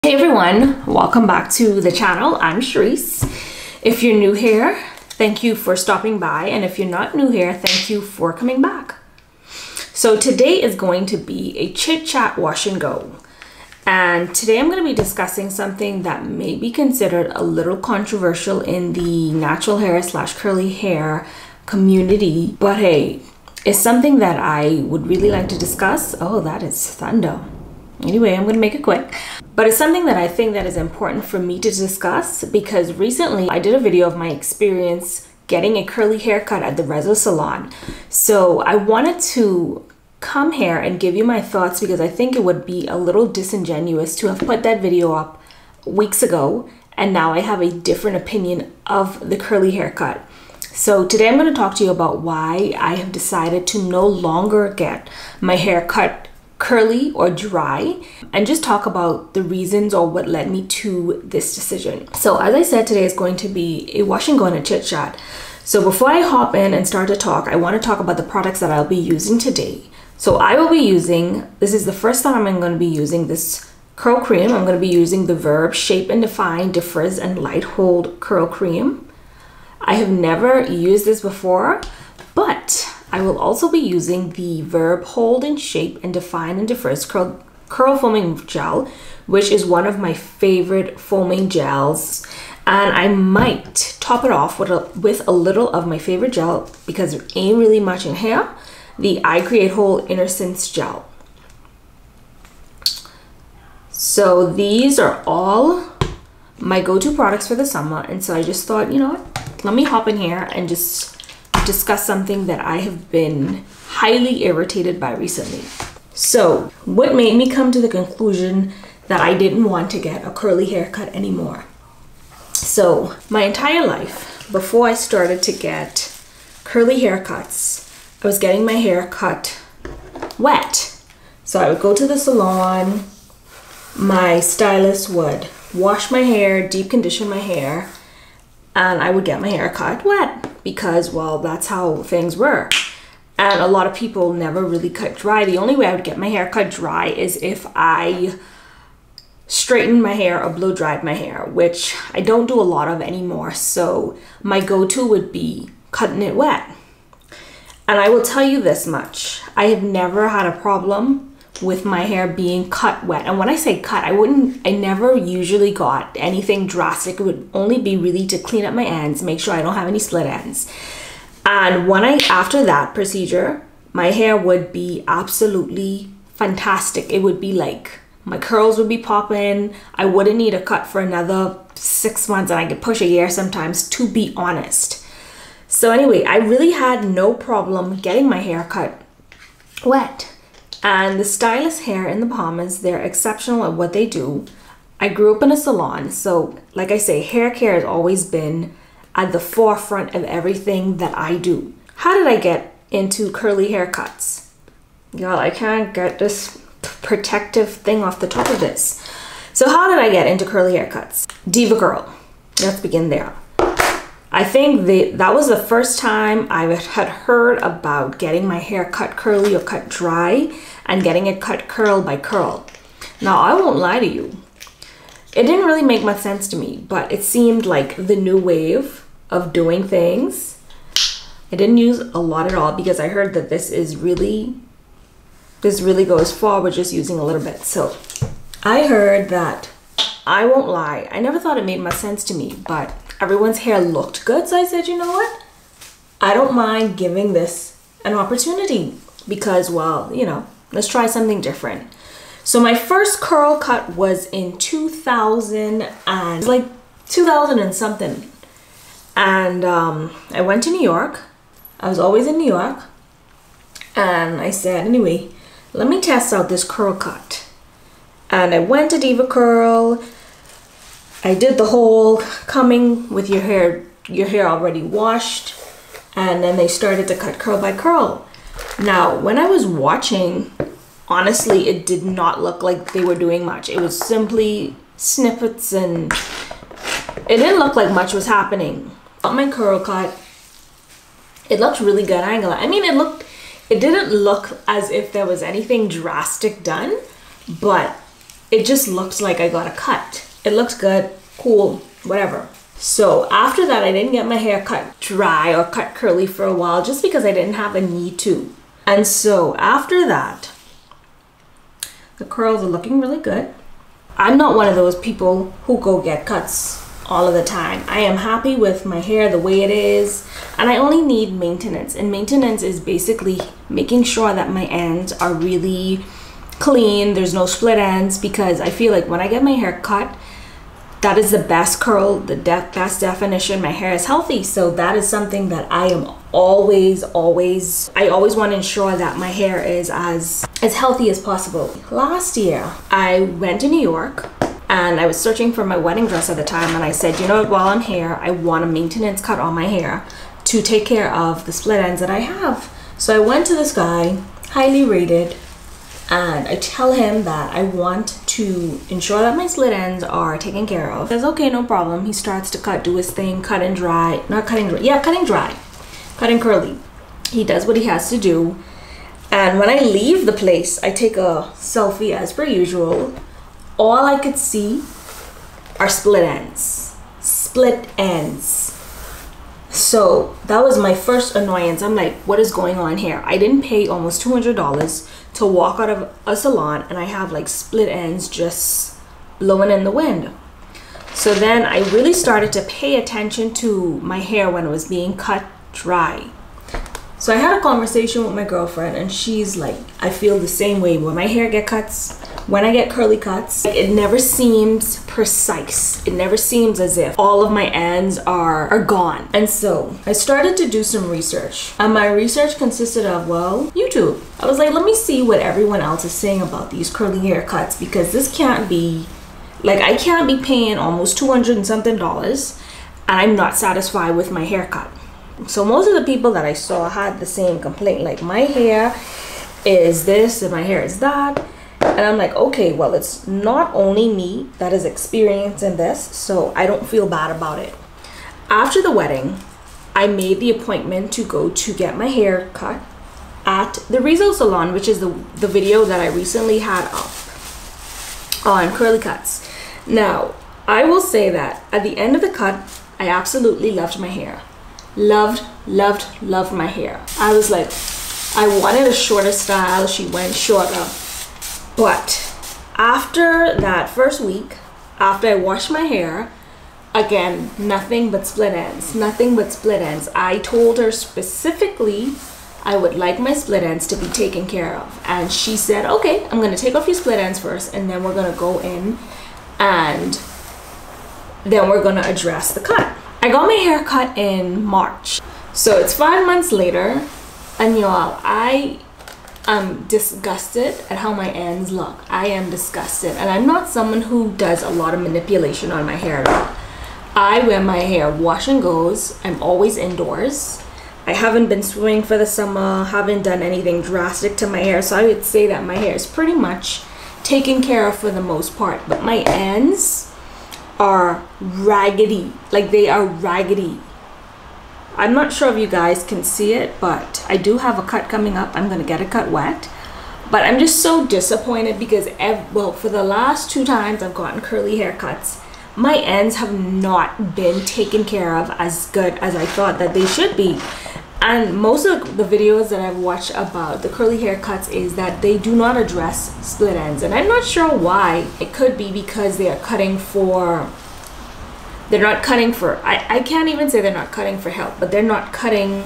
Hey everyone, welcome back to the channel. I'm Sharice. If you're new here, thank you for stopping by, and if you're not new here, thank you for coming back. So today is going to be a chit chat wash and go, and today I'm going to be discussing something that may be considered a little controversial in the natural hair / curly hair community, but hey, it's something that I would really like to discuss. Oh, that is thunder. Anyway, I'm going to make it quick. But it's something that I think that is important for me to discuss because recently I did a video of my experience getting a curly haircut at the Rezo salon. So I wanted to come here and give you my thoughts because I think it would be a little disingenuous to have put that video up weeks ago and now I have a different opinion of the curly haircut. So today I'm going to talk to you about why I have decided to no longer get my hair cut curly or dry, and just talk about the reasons or what led me to this decision. So as I said, today is going to be a wash and go and a chit chat. So before I hop in and start to talk, I want to talk about the products that I'll be using today. So I will be using, this is the first time I'm going to be using this curl cream. I'm going to be using the Verb Shape and Define Defrizz and Light Hold Curl Cream. I have never used this before, but I will also be using the Verb Hold and Shape and Define and Defrizz Curl Foaming Gel, which is one of my favorite foaming gels. And I might top it off with a little of my favorite gel because there ain't really much in here, the I Create Whole Innocence Gel. So these are all my go-to products for the summer. And so I just thought, you know what, let me hop in here and just discuss something that I have been highly irritated by recently. So what made me come to the conclusion that I didn't want to get a curly haircut anymore? So my entire life, before I started to get curly haircuts, I was getting my hair cut wet. So I would go to the salon, my stylist would wash my hair, deep condition my hair, and I would get my hair cut wet because, well, that's how things were. And a lot of people never really cut dry. The only way I would get my hair cut dry is if I straightened my hair or blow dried my hair, which I don't do a lot of anymore. So my go-to would be cutting it wet. And I will tell you this much, I have never had a problem with my hair being cut wet. And when I say cut, I never usually got anything drastic. It would only be really to clean up my ends, make sure I don't have any split ends. And after that procedure, my hair would be absolutely fantastic. It would be like, my curls would be popping. I wouldn't need a cut for another 6 months, and I could push a year sometimes, to be honest. So anyway, I really had no problem getting my hair cut wet. And the stylist here in the Bahamas, they're exceptional at what they do. I grew up in a salon, so like I say, hair care has always been at the forefront of everything that I do. How did I get into curly haircuts? Y'all, I can't get this protective thing off the top of this. So how did I get into curly haircuts? Diva Girl. Let's begin there. I think that was the first time I had heard about getting my hair cut curly or cut dry and getting it cut curl by curl. Now, I won't lie to you. It didn't really make much sense to me, but it seemed like the new wave of doing things. I didn't use a lot at all because I heard that this really goes far with just using a little bit. So I heard that, I won't lie, I never thought it made much sense to me, but everyone's hair looked good, so I said, you know what? I don't mind giving this an opportunity because, well, you know, let's try something different. So my first curl cut was in 2000 and something. And I went to New York. I was always in New York. And I said, anyway, let me test out this curl cut. And I went to Diva Curl. I did the whole coming with your hair already washed, and then they started to cut curl by curl. Now, when I was watching, honestly, it did not look like they were doing much. It was simply snippets and it didn't look like much was happening. On my curl cut, it looked really good. I ain't gonna lie. I mean, it didn't look as if there was anything drastic done, but it just looked like I got a cut. It looks good, cool, whatever. So after that, I didn't get my hair cut dry or cut curly for a while just because I didn't have a need to. And so after that, the curls are looking really good. I'm not one of those people who go get cuts all of the time. I am happy with my hair the way it is, and I only need maintenance. And maintenance is basically making sure that my ends are really clean, there's no split ends, because I feel like when I get my hair cut, that is the best curl, the best definition. My hair is healthy, so that is something that I am always want to ensure that my hair is as healthy as possible. Last year, I went to New York and I was searching for my wedding dress at the time, and I said, you know what, while I'm here, I want a maintenance cut on my hair to take care of the split ends that I have. So I went to this guy, highly rated, and I tell him that I want to ensure that my split ends are taken care of. He says, okay, no problem. He starts to do his thing, cut and dry. Not cutting dry, yeah, cutting dry. Cutting curly. He does what he has to do. And when I leave the place, I take a selfie as per usual. All I could see are split ends. Split ends. So that was my first annoyance. I'm like, what is going on here? I didn't pay almost $200 to walk out of a salon and I have like split ends just blowing in the wind. So then I really started to pay attention to my hair when it was being cut dry. So I had a conversation with my girlfriend, and she's like, I feel the same way when my hair get cuts, when I get curly cuts, it never seems precise. It never seems as if all of my ends are gone. And so I started to do some research, and my research consisted of, well, YouTube. I was like, let me see what everyone else is saying about these curly haircuts, because this can't be, like, I can't be paying almost $200 and something and I'm not satisfied with my haircut. So most of the people that I saw had the same complaint, like, my hair is this and my hair is that. And I'm like, okay, well, it's not only me that is experiencing this, so I don't feel bad about it. After the wedding, I made the appointment to go to get my hair cut at the Rizzo salon, which is the video that I recently had up on curly cuts. Now, I will say that at the end of the cut, I absolutely loved my hair. Loved my hair. I was like, I wanted a shorter style. She went shorter. But after that first week, after I washed my hair, again, nothing but split ends. Nothing but split ends. I told her specifically I would like my split ends to be taken care of. And she said, okay, I'm going to take off your split ends first, and then we're going to go in and then we're going to address the cut. I got my hair cut in March. So it's 5 months later, and y'all, I am disgusted at how my ends look. I am disgusted, and I'm not someone who does a lot of manipulation on my hair at all. I wear my hair wash and goes. I'm always indoors. I haven't been swimming for the summer, haven't done anything drastic to my hair, so I would say that my hair is pretty much taken care of for the most part. But my ends are raggedy. Like, they are raggedy. I'm not sure if you guys can see it, but I do have a cut coming up. I'm gonna get it cut wet. But I'm just so disappointed because well, for the last 2 times I've gotten curly haircuts, my ends have not been taken care of as good as I thought that they should be. And most of the videos that I've watched about the curly haircuts is that they do not address split ends, and I'm not sure why. It could be because they are cutting for, they're not cutting for, I can't even say they're not cutting for help, but they're not cutting,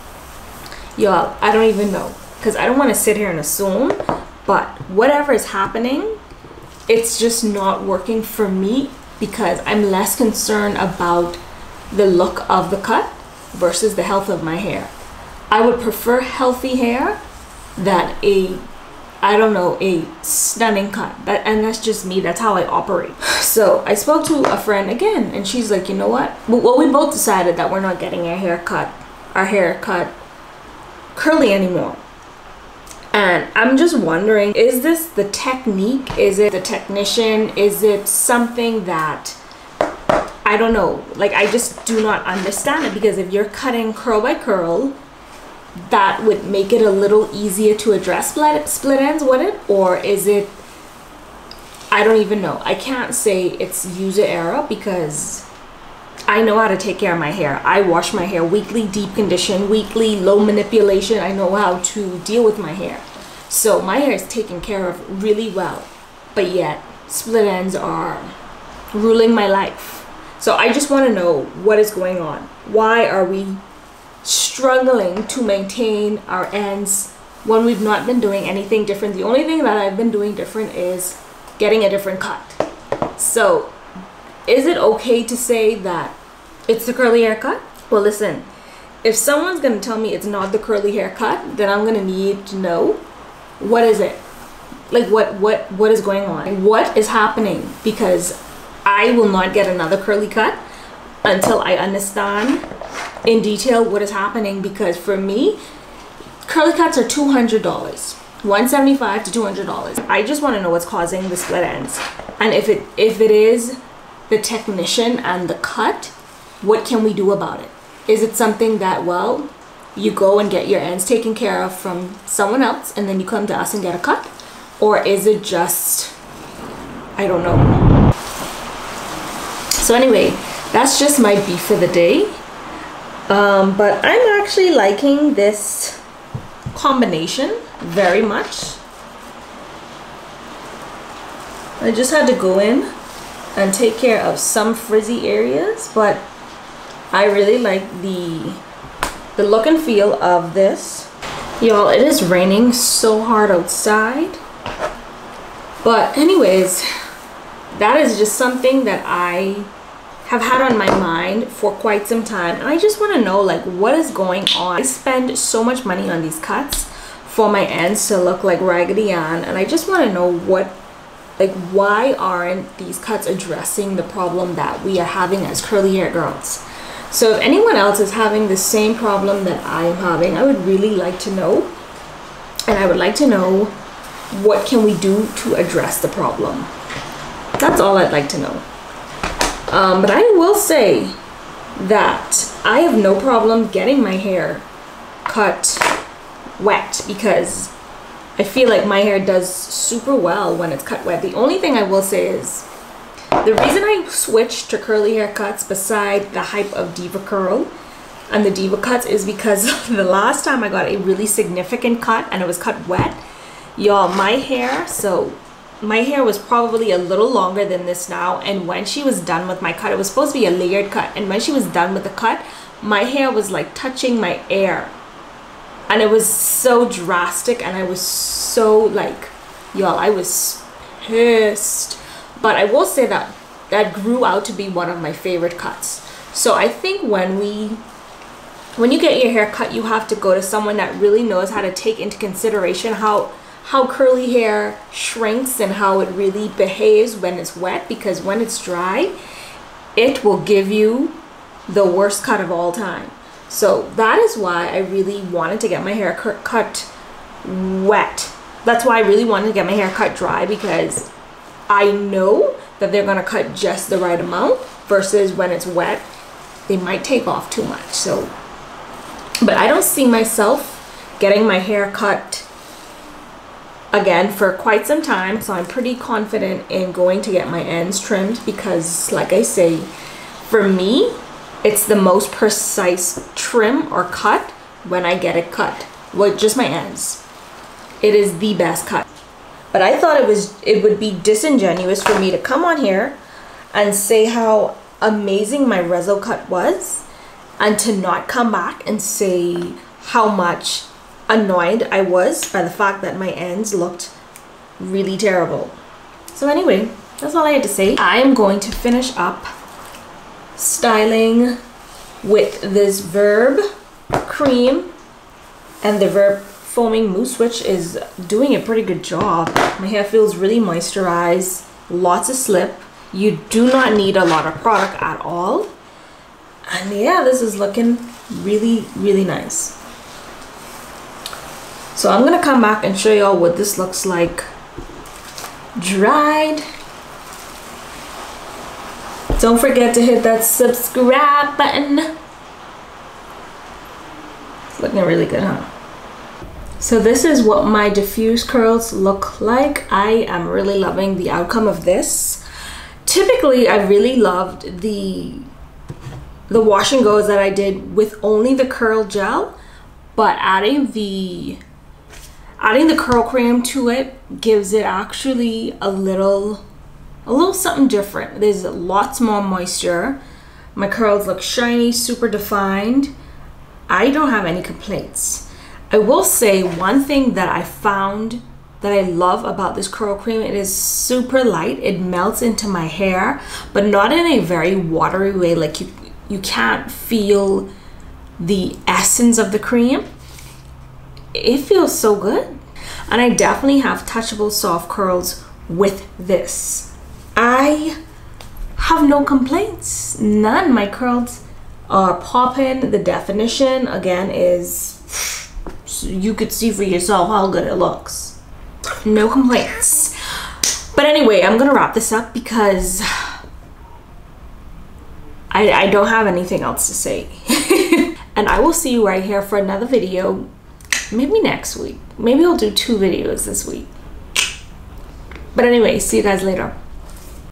y'all, I don't even know, because I don't want to sit here and assume, but whatever is happening, it's just not working for me, because I'm less concerned about the look of the cut versus the health of my hair. I would prefer healthy hair than a, I don't know, a stunning cut. And that's just me. That's how I operate. So I spoke to a friend again, and she's like, you know what? Well, we both decided that we're not getting our hair cut curly anymore. And I'm just wondering, is this the technique? Is it the technician? Is it something that, I don't know, like, I just do not understand it, because if you're cutting curl by curl, that would make it a little easier to address split ends with it, or is it I don't even know. I can't say it's user error because I know how to take care of my hair. I wash my hair weekly, deep condition, weekly, low manipulation. I know how to deal with my hair. So my hair is taken care of really well, but yet split ends are ruling my life. So I just want to know what is going on. Why are we struggling to maintain our ends when we've not been doing anything different? The only thing that I've been doing different is getting a different cut. So is it okay to say that it's the curly haircut? Well, listen, if someone's gonna tell me it's not the curly haircut, then I'm gonna need to know what is it? Like what is going on? What is happening? Because I will not get another curly cut until I understand in detail what is happening, because for me, curly cuts are $200. $175 to $200. I just want to know what's causing the split ends, and if it is the technician and the cut, what can we do about it? Is it something that, well, you go and get your ends taken care of from someone else and then you come to us and get a cut? Or is it just, I don't know. So anyway, that's just my beef for the day. But I'm actually liking this combination very much. I just had to go in and take care of some frizzy areas, but I really like the look and feel of this. Y'all, it is raining so hard outside, but anyways, that is just something that I have had on my mind for quite some time, and I just want to know, like, what is going on. I spend so much money on these cuts for my ends to look like Raggedy Ann, and I just want to know why aren't these cuts addressing the problem that we are having as curly hair girls? So if anyone else is having the same problem that I am having, I would really like to know, and I would like to know what can we do to address the problem. That's all I'd like to know. But I will say that I have no problem getting my hair cut wet, because I feel like my hair does super well when it's cut wet. The only thing I will say is, the reason I switched to curly haircuts beside the hype of Diva Curl and the Diva cuts is because the last time I got a really significant cut and it was cut wet, y'all, my hair was probably a little longer than this now, and when she was done with my cut, it was supposed to be a layered cut, and when she was done with the cut, my hair was like touching my ear, and it was so drastic, and I was so like, y'all, I was pissed. But I will say that that grew out to be one of my favorite cuts. So I think when you get your hair cut, you have to go to someone that really knows how to take into consideration how curly hair shrinks and how it really behaves when it's wet, because when it's dry, it will give you the worst cut of all time. So that is why I really wanted to get my hair cut wet. That's why I really wanted to get my hair cut dry, because I know that they're gonna cut just the right amount, versus when it's wet, they might take off too much. So, but I don't see myself getting my hair cut again for quite some time. So I'm pretty confident in going to get my ends trimmed, because like I say, for me, it's the most precise trim or cut when I get it cut with just my ends. It is the best cut. But I thought it would be disingenuous for me to come on here and say how amazing my Rezo cut was, and to not come back and say how much annoyed I was by the fact that my ends looked really terrible. So anyway, that's all I had to say. I am going to finish up styling with this Verb cream and the Verb foaming mousse, which is doing a pretty good job. My hair feels really moisturized, lots of slip. You do not need a lot of product at all. And yeah, this is looking really, really nice. So I'm gonna come back and show y'all what this looks like dried. Don't forget to hit that subscribe button. It's looking really good, huh? So this is what my diffuse curls look like. I am really loving the outcome of this. Typically, I really loved the wash and goes that I did with only the curl gel, but adding the curl cream to it gives it actually a little something different. There's lots more moisture. My curls look shiny, super defined. I don't have any complaints. I will say one thing that I found that I love about this curl cream, it is super light. It melts into my hair, but not in a very watery way. Like you can't feel the essence of the cream. It feels so good. And I definitely have touchable soft curls with this. I have no complaints, none. My curls are popping. The definition again is, you could see for yourself how good it looks. No complaints. But anyway, I'm gonna wrap this up because I don't have anything else to say. And I will see you right here for another video, maybe next week. Maybe I'll do 2 videos this week. But anyway, see you guys later.